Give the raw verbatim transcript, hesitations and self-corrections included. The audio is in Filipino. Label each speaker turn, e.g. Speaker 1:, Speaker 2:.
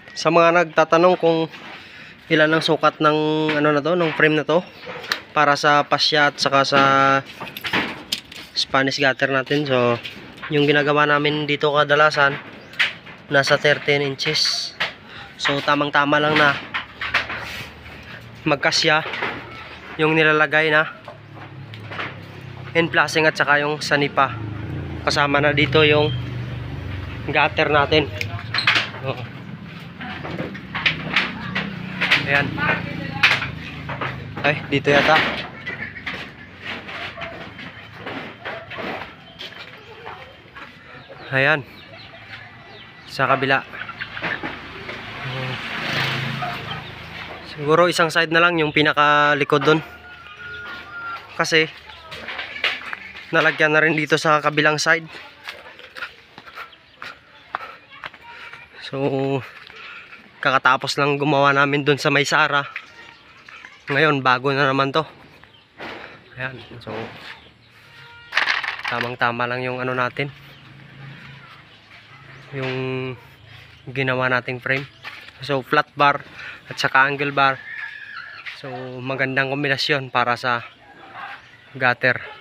Speaker 1: Sa mga nagtatanong kung ilan ang sukat ng ano na to, ng frame na to para sa pasya at saka sa Spanish gutter natin. So, yung ginagawa namin dito kadalasan nasa thirteen inches. So, tamang-tama lang na magkasya yung nilalagay na end flashing at saka yung sanipa. Kasama na dito yung gutter natin. Oh. Ayan. Ay, dito yata. Ayan. Sa kabila. Oh. Siguro isang side na lang yung pinakalikod doon. Kasi nalagyan na rin dito sa kabilang side. So kakatapos lang gumawa namin doon sa may Sara. Ngayon bago na naman to. Ayan. So tamang tama lang yung ano natin, yung ginawa nating frame. So flat bar at saka angle bar. So magandang kombinasyon para sa gutter.